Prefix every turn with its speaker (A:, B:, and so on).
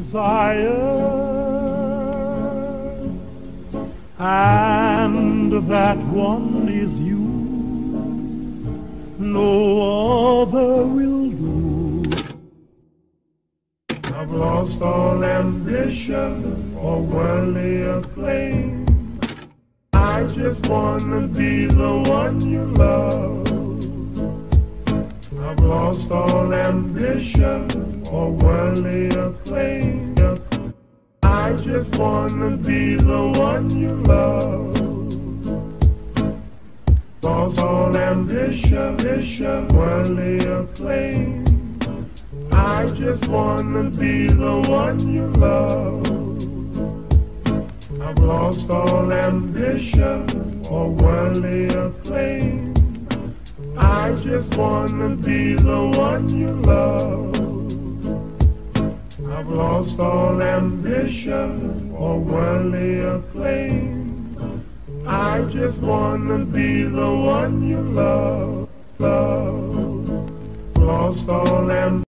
A: desire, and that one is you. No other will do. I've lost all ambition or worldly acclaim. I just wanna be the one you love. I've lost all ambition or worldly acclaim. I just wanna be the one you love. Lost all ambition, worldly acclaim. I just wanna be the one you love. I've lost all ambition or worldly acclaim. I just wanna be the one you love. I've lost all ambition or worldly acclaim. I just wanna be the one you love. Lost all ambition.